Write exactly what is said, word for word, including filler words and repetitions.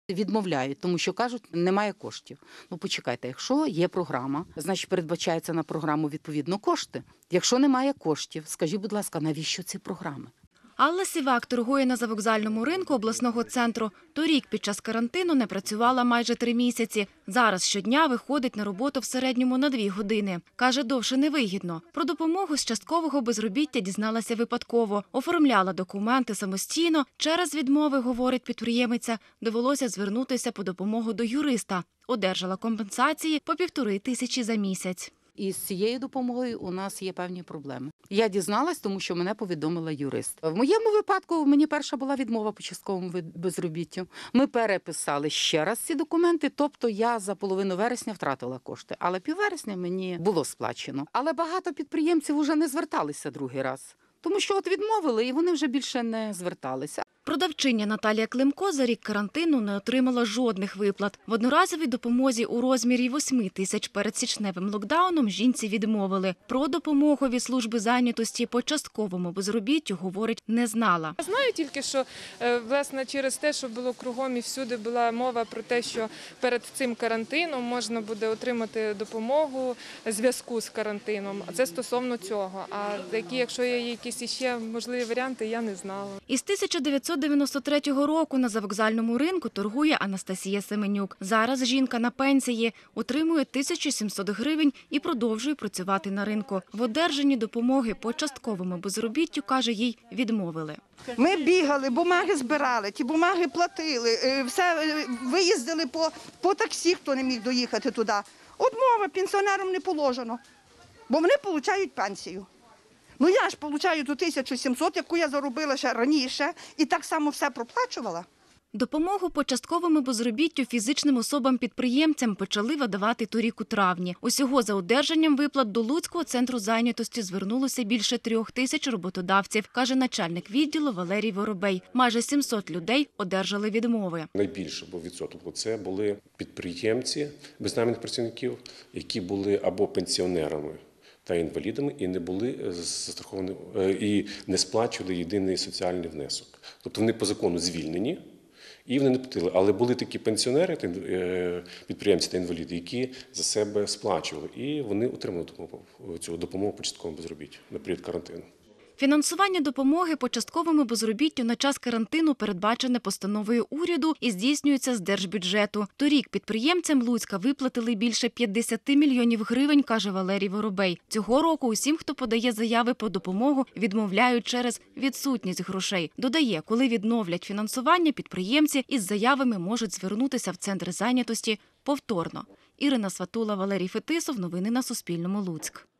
Відмовляють, тому що кажуть, немає коштів. Ну, почекайте, якщо є програма, значить передбачається на програму відповідно кошти. Якщо немає коштів, скажіть, будь ласка, навіщо ці програми? Алла Сівак торгує на завокзальному ринку обласного центру. Торік під час карантину не працювала майже три місяці. Зараз щодня виходить на роботу в середньому на дві години. Каже, довше невигідно. Про допомогу з часткового безробіття дізналася випадково. Оформляла документи самостійно. Через відмови, говорить підприємиця, довелося звернутися по допомогу до юриста. Одержала компенсації по півтори тисячі за місяць. І з цією допомогою у нас є певні проблеми. Я дізналась, тому що мене повідомила юрист. В моєму випадку мені перша була відмова по частковому безробіттю. Ми переписали ще раз ці документи, тобто я за половину вересня втратила кошти. Але піввересня мені було сплачено. Але багато підприємців вже не зверталися другий раз. Тому що от відмовили, і вони вже більше не зверталися. Продавчиня Наталія Климко за рік карантину не отримала жодних виплат. В одноразовій допомозі у розмірі восьми тисяч перед січневим локдауном жінці відмовили. Про допомогу від служби зайнятості по частковому безробіттю, говорить, не знала. Знаю тільки, що власне через те, що було кругом і всюди була мова про те, що перед цим карантином можна буде отримати допомогу в зв'язку з карантином. А це стосовно цього. А які, якщо є якісь іще можливі варіанти, я не знала. Із тисяча дев'ятсот дев'яносто третього року на завокзальному ринку торгує Анастасія Семенюк. Зараз жінка на пенсії, отримує тисячу сімсот гривень і продовжує працювати на ринку. В одержанні допомоги по частковому безробіттю, каже, їй відмовили. Ми бігали, бумаги збирали, ті бумаги платили, все виїздили по, по таксі, хто не міг доїхати туди. Одмова пенсіонерам не положено, бо вони отримують пенсію. Ну я ж отримую ту тисячу сімсот, яку я заробила ще раніше, і так само все проплачувала. Допомогу по частковому безробіттю фізичним особам-підприємцям почали видавати торік у травні. Усього за одержанням виплат до Луцького центру зайнятості звернулося більше трьох тисяч роботодавців, каже начальник відділу Валерій Воробей. Майже сімсот людей одержали відмови. Найбільше був відсоток. Це були підприємці, безнайманих працівників, які були або пенсіонерами та інвалідами і не були застраховані і не сплачували єдиний соціальний внесок. Тобто вони по закону звільнені і вони не платили. Але були такі пенсіонери, підприємці та інваліди, які за себе сплачували. І вони отримали цю допомогу по частковому безробіттю на період карантину. Фінансування допомоги по частковому безробіттю на час карантину передбачене постановою уряду і здійснюється з держбюджету. Торік підприємцям Луцька виплатили більше п'ятдесят мільйонів гривень, каже Валерій Воробей. Цього року усім, хто подає заяви про допомогу, відмовляють через відсутність грошей. Додає, коли відновлять фінансування, підприємці із заявами можуть звернутися в центр зайнятості повторно. Ірина Сватула, Валерій Фетисов. Новини на Суспільному. Луцьк.